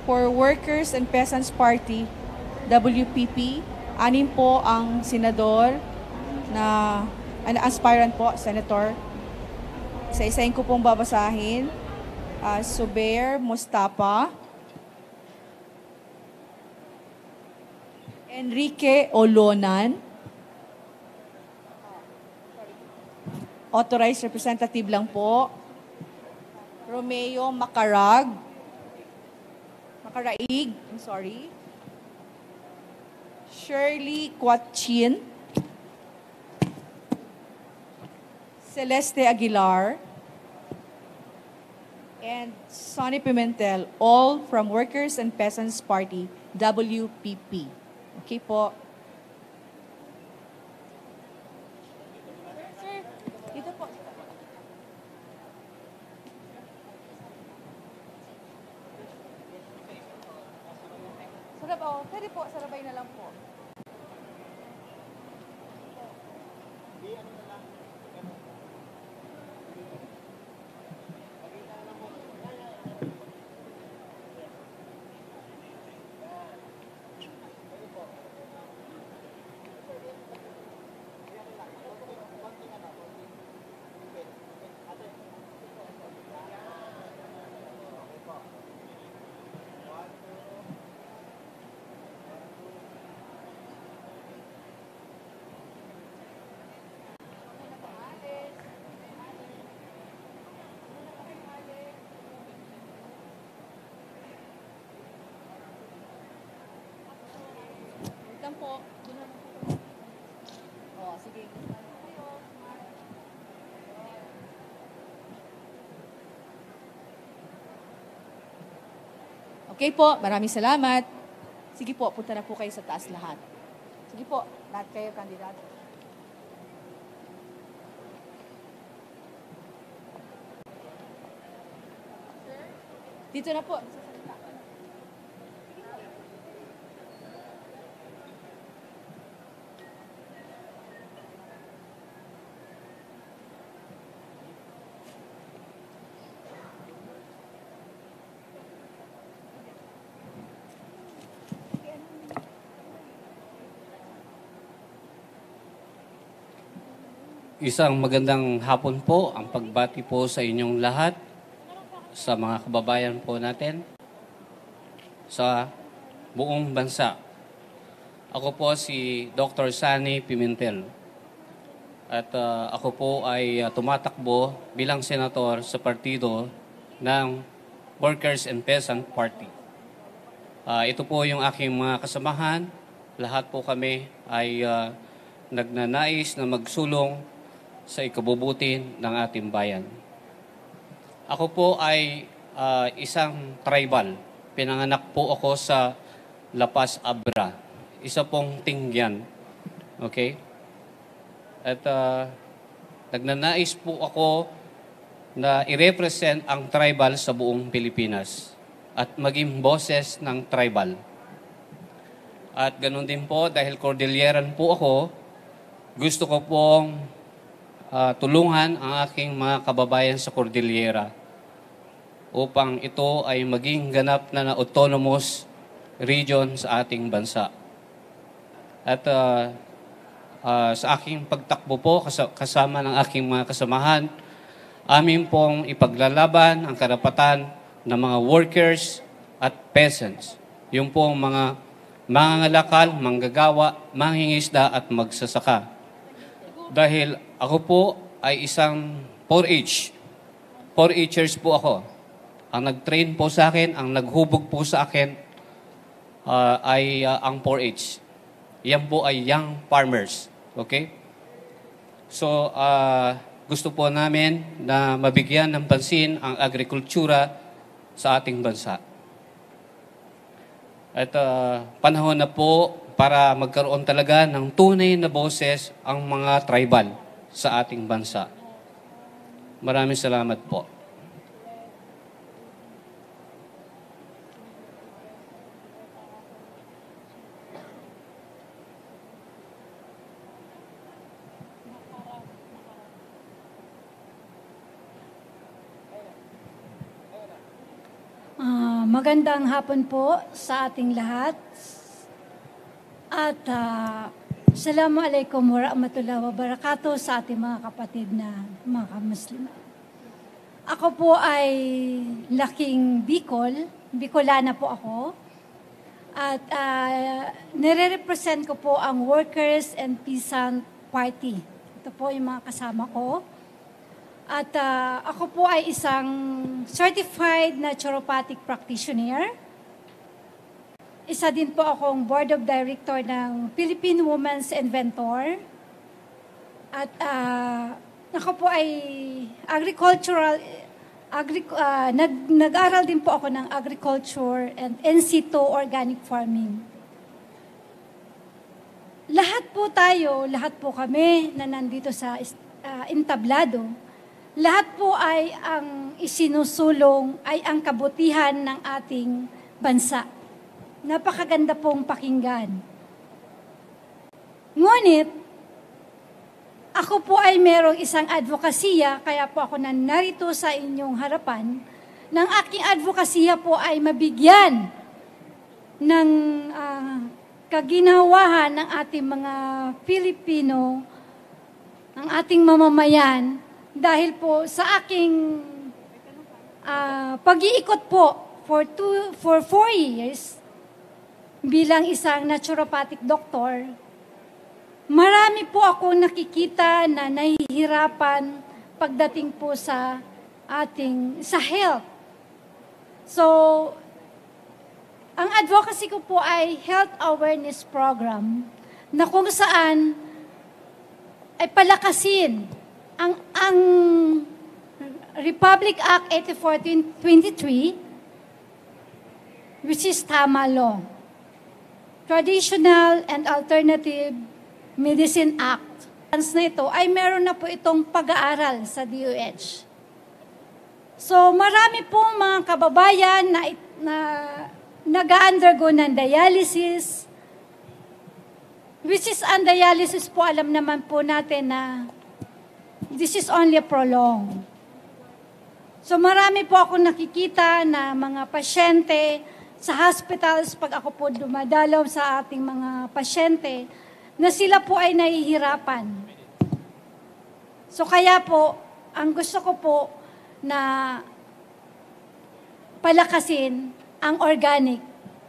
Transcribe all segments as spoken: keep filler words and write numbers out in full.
For Workers and Peasants Party, W P P, anim po ang senador na an aspirant po, Senator. Isa-isahin ko pong babasahin. Uh, Zubair Mustafa, Enrique Olonan, authorized representative lang po, Romeo Macarag, Macaraig, I'm sorry, Shirley Quatchin, Celeste Aguilar, and Sonny Pimentel, all from Workers and Peasants Party, W P P. Okay po. Sir, dito po. Sarap, oh. Pwede po, sarabay na lang po. Lang po. Oh, sige. Okay po, maraming salamat. Sige po, punta na po kayo sa taas lahat. Sige po, lahat kayo kandidato. Dito na po. Isang magandang hapon po ang pagbati po sa inyong lahat, sa mga kababayan po natin, sa buong bansa. Ako po si Doctor Sonny Pimentel at uh, ako po ay uh, tumatakbo bilang senator sa partido ng Workers and Peasant Party. Uh, ito po yung aking mga kasamahan. Lahat po kami ay uh, nagnanais na magsulong sa ikabubuti ng ating bayan. Ako po ay uh, isang tribal. Pinanganak po ako sa La Paz, Abra. Isa pong Tingyan. Okay? At uh, nagnanais po ako na i-represent ang tribal sa buong Pilipinas at maging boses ng tribal. At ganun din po, dahil Cordilleran po ako, gusto ko pong Uh, tulungan ang aking mga kababayan sa Cordillera upang ito ay maging ganap na, na autonomous region sa ating bansa. At uh, uh, sa aking pagtakbo po kas- kasama ng aking mga kasamahan, amin pong ipaglalaban ang karapatan ng mga workers at peasants. Yung pong mga mangangalakal, manggagawa, manghingisda at magsasaka. Dahil ako po ay isang four H. four Hers po ako. Ang nag-train po sa akin, ang naghubog po sa akin uh, ay uh, ang four H. Yan po ay young farmers. Okay? So, uh, gusto po namin na mabigyan ng pansin ang agrikultura sa ating bansa. At uh, panahon na po para magkaroon talaga ng tunay na boses ang mga tribal sa ating bansa. Maraming salamat po. Uh, magandang hapon po sa ating lahat. At uh, Assalamualaikum warahmatullahi wabarakatuh sa ating mga kapatid na mga Muslim. Ako po ay laking Bicol, Bicolana po ako. At uh, nire-represent ko po ang Workers and Peasant Party. Ito po yung mga kasama ko. At uh, ako po ay isang certified naturopathic practitioner. Isa din po akong board of director ng Philippine Women's Inventor. At uh, ako po ay agricultural, agri, uh, nag, nag-aral din po ako ng agriculture and in situ organic farming. Lahat po tayo, lahat po kami na nandito sa uh, entablado, lahat po ay ang isinusulong ay ang kabutihan ng ating bansa. Napakaganda pong pakinggan. Ngunit, ako po ay merong isang advokasya, kaya po ako na narito sa inyong harapan, ng aking advokasya po ay mabigyan ng uh, kaginawahan ng ating mga Pilipino, ng ating mamamayan, dahil po sa aking uh, pag-iikot po for, two, for four years bilang isang naturopathic doctor, marami po akong nakikita na nahihirapan pagdating po sa ating, sa health. So, ang advocacy ko po ay health awareness program na kung saan ay palakasin ang, ang Republic Act eighty-four twenty-three, which is Tama Law, Traditional and Alternative Medicine Act. Na ito ay meron na po itong pag-aaral sa D O H. So marami pong mga kababayan na, na nag-undergo ng dialysis, which is ang dialysis po, alam naman po natin na this is only a prolong. So marami po ako nakikita na mga pasyente sa hospitals, pag ako po dumadalaw sa ating mga pasyente, na sila po ay nahihirapan. So kaya po, ang gusto ko po na palakasin ang organic.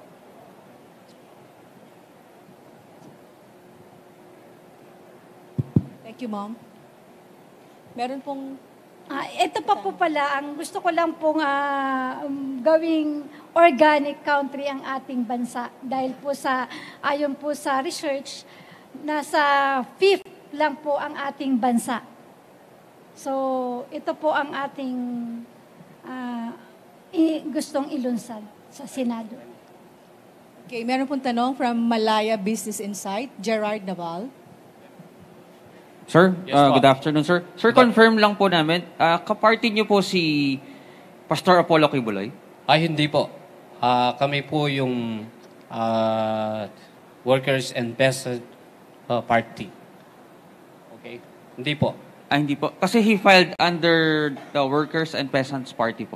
Thank you, Ma'am. Meron pong... Ah, ito pa po pala, ang gusto ko lang pong uh, um, gawing organic country ang ating bansa. Dahil po sa, ayon po sa research, nasa fifth lang po ang ating bansa. So, ito po ang ating uh, i- gustong ilunsad sa Senado. Okay, meron pong tanong from Malaya Business Insight, Gerard Naval. Sir, Yes, uh, po. good afternoon, sir. Sir, confirm lang po namin, uh, kaparty niyo po si Pastor Apollo Kibuloy? Ay, hindi po. Ah, kami po yung ah, Workers and Peasant ah, Party. Okay? Hindi po. Ah, hindi po. Kasi he filed under the Workers and Peasants Party po.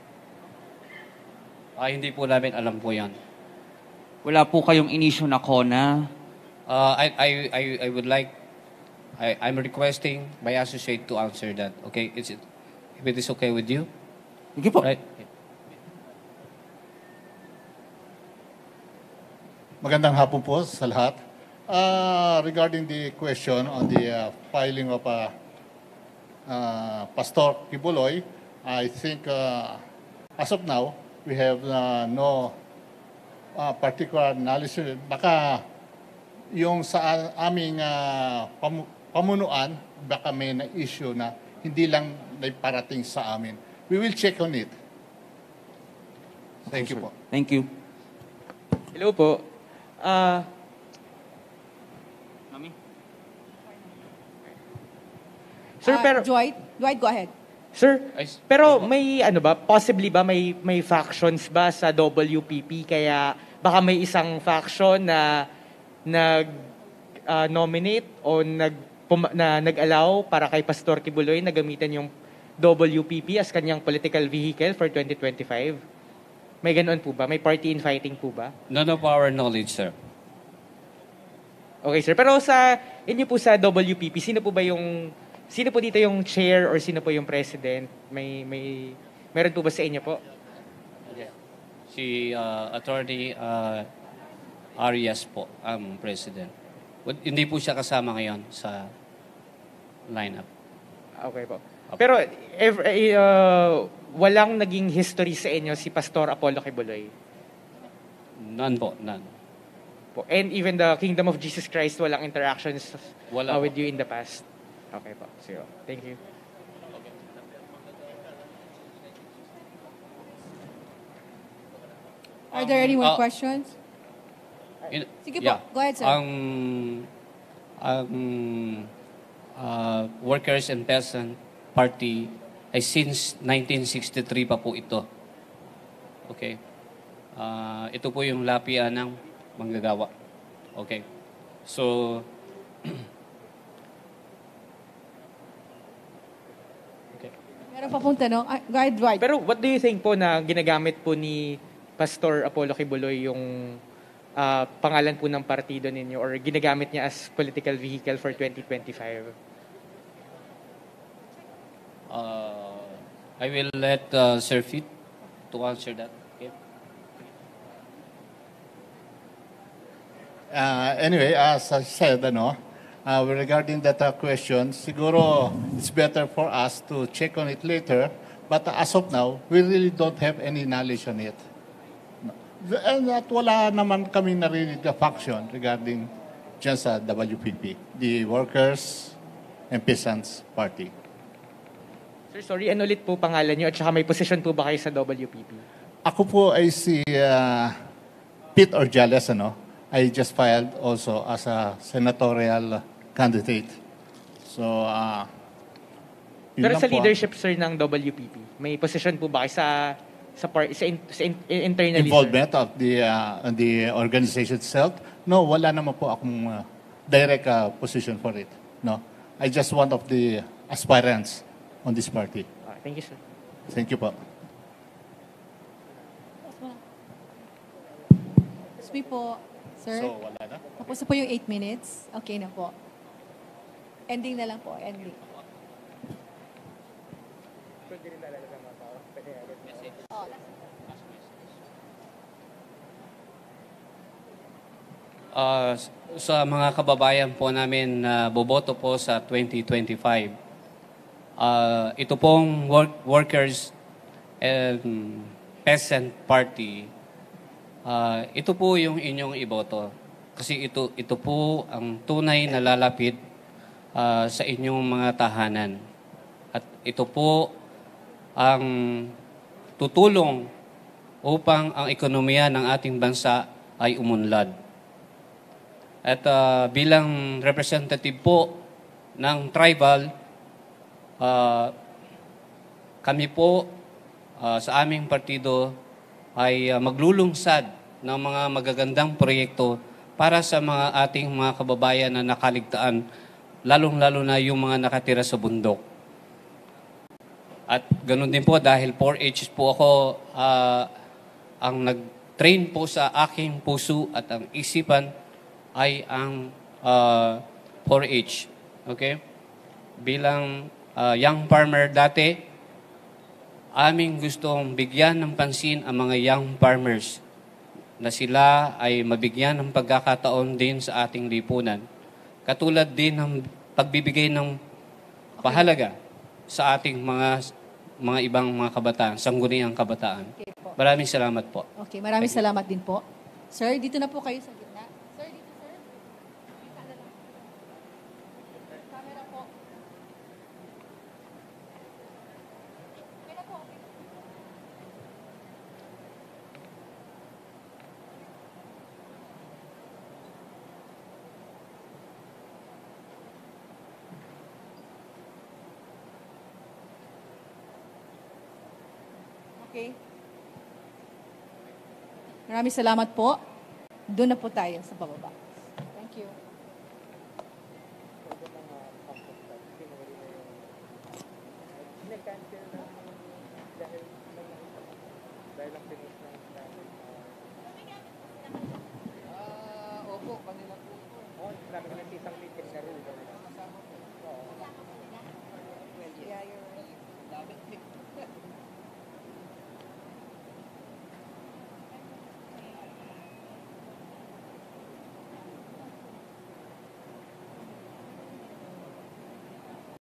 Ah, hindi po namin alam po yan. Wala po kayong inisyo na kona? Ah, I, I, I, I would like, I, I'm requesting my associate to answer that. Okay? Is it, if it is okay with you? Sige po. Right? Magandang hapon po sa lahat. Uh, regarding the question on the uh, filing of uh, uh, Pastor Kibuloy, I think uh, as of now, we have uh, no uh, particular analysis. Baka yung sa aming uh, pam- pamunuan, baka may na-issue na hindi lang naiparating sa amin. We will check on it. Thank you po. Thank you. Hello po. Ah, Mami? sir, Ah, pero Dwight, Dwight, go ahead. sir, Ay, pero may ano ba, possibly ba may may factions ba sa W P P kaya baka may isang faction na nag ah, nominate o nag pum- na nag-allow para kay Pastor Kibuloy na gamitin yung W P P as kanyang political vehicle for twenty twenty-five? May ganoon po ba? May party infighting po ba? None of our knowledge, sir. Okay, sir. Pero sa inyo po sa W P P, sino po ba yung sino po dito yung chair or sino po yung president? May may meron po ba sa inyo po? Si uh, Attorney uh, Arias po, ang president. Wal- Hindi po siya kasama ngayon sa lineup. Okay po. Pero ev- eh, uh, walang naging history sa inyo si Pastor Apollo Kibuloy. None po, none. Po. And even the Kingdom of Jesus Christ, walang interactions Wala uh, po. with you in the past. Okay po. So, thank you. Are there any more uh, questions? In- Sige po, go ahead, sir. Ang, ang uh, Workers and Peasant Party ay since nineteen sixty-three pa po ito. Okay? Ah, ito po yung lapian ng manggagawa. Okay? So, okay. Meron pa pong tanong. Ah, go ahead, Dwight. Pero what do you think po na ginagamit po ni Pastor Apollo Kibuloy yung ah, pangalan po ng partido ninyo or ginagamit niya as political vehicle for twenty twenty-five? Uh, I will let uh, Sir Fit to answer that. Okay? Uh, anyway, as I said, ano, uh, regarding that uh, question, siguro it's better for us to check on it later. But as of now, we really don't have any knowledge on it. And at wala naman kami narinig na faction regarding dyan sa W P P, the Workers and Peasants Party. Sir, sorry, ano ulit po pangalan niyo at saka may position po ba kayo sa W P P? Ako po ay si uh, Pete Orjales, ano? I just filed also as a senatorial candidate. So, uh, yun Pero lang sa po. leadership, sir, ng W P P, may position po ba kayo sa sa, par- sa, in- sa in- internally, sir? Involvement of the uh, the organization itself. No, wala naman po akong uh, direct uh, position for it. No, I just one of the aspirants on this party. Ah, thank you, sir. Thank you po. Excuse me po, sir. So, wala na? Tapos na po yung eight minutes. Okay na po. Ending na lang po. Ending. Uh, sa mga kababayan po namin na boboto po sa twenty twenty-five, uh, ito pong work, Workers and Peasant Party, uh, ito po yung inyong iboto. Kasi ito, ito po ang tunay na lalapit uh, sa inyong mga tahanan. At ito po ang tutulong upang ang ekonomiya ng ating bansa ay umunlad. At uh, bilang representative po ng tribal, uh, kami po uh, sa aming partido ay uh, maglulungsad ng mga magagandang proyekto para sa mga ating mga kababayan na nakaligtaan, lalong-lalo na yung mga nakatira sa bundok. At ganun din po dahil four H po ako, uh, ang nag-train po sa aking puso at ang isipan ay ang uh, four H. Okay? Bilang uh, young farmer dati, aming gustong bigyan ng pansin ang mga young farmers na sila ay mabigyan ng pagkakataon din sa ating lipunan. Katulad din ng pagbibigay ng pahalaga sa ating mga mga ibang mga kabataan, sangguniang kabataan. Okay po. Maraming salamat po. Okay, maraming salamat din po. Sir, dito na po kayo sa gitna. Sir, dito, sir. Kita na lang. Camera po. Okay na po, okay na. Okay. Maraming salamat po. Doon na po tayo sa bababa. Thank you.